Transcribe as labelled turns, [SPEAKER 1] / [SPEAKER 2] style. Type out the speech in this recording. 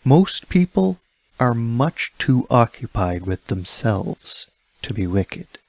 [SPEAKER 1] Most people are much too occupied with themselves to be wicked.